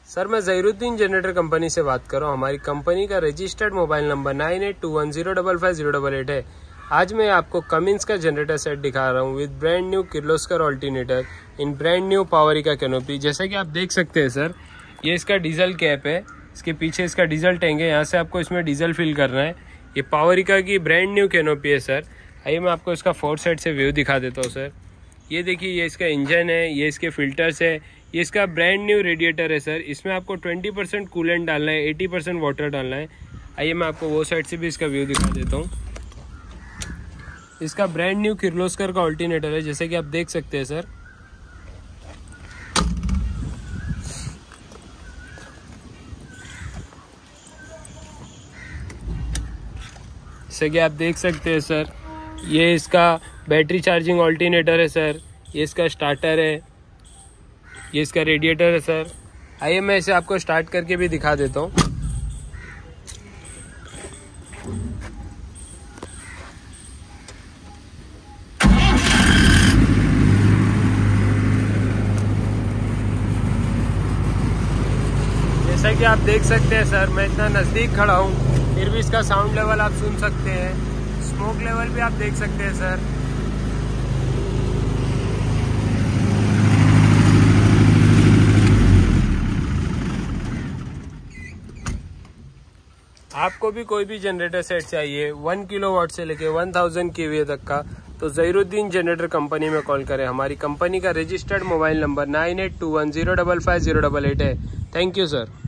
Sir मैं Zahiruddin generator company से बात कर रहा हूँ। हमारी कंपनी का रजिस्टर्ड मोबाइल नंबर 9821055088 है। आज मैं आपको कमिंस का जनरेटर सेट दिखा रहा हूँ with brand new Kirloskar alternator in brand new Powerica canopy. जैसा कि आप देख सकते हैं सर, ये इसका डीजल कैप है, इसके पीछे इसका डीजल टैंक है, यहाँ से आपको इसमें डीजल फिल करना है। ये पावरिका की ब्रांड न्यू कैनोपी है सर। आइए मैं आपको इसका फोर साइड से व्यू दिखा देता हूँ सर। ये देखिए, ये इसका इंजन है, ये इसके फिल्टर्स है, ये इसका ब्रांड न्यू रेडिएटर है सर। इसमें आपको 20% कूलेंट डालना है, 80% वाटर डालना है। आइए मैं आपको वो साइड से भी इसका व्यू दिखा देता हूँ। इसका ब्रांड न्यू किर्लोस्कर का ऑल्टरनेटर है, जैसे कि आप देख सकते हैं सर। जैसे कि आप देख सकते हैं सर, ये इसका बैटरी चार्जिंग ऑल्टरनेटर है सर। ये इसका स्टार्टर है, ये इसका रेडिएटर है सर। आइए मैं इसे आपको स्टार्ट करके भी दिखा देता हूँ। जैसा कि आप देख सकते हैं सर, मैं इतना नज़दीक खड़ा हूँ फिर भी इसका साउंड लेवल आप सुन सकते हैं, स्मोक लेवल भी आप देख सकते हैं सर। आपको भी कोई भी जनरेटर सेट चाहिए 1 किलोवाट से लेके 1000 kVA तक का, तो ज़हीरुद्दीन जनरेटर कंपनी में कॉल करें। हमारी कंपनी का रजिस्टर्ड मोबाइल नंबर 9821055088 है। Thank you sir.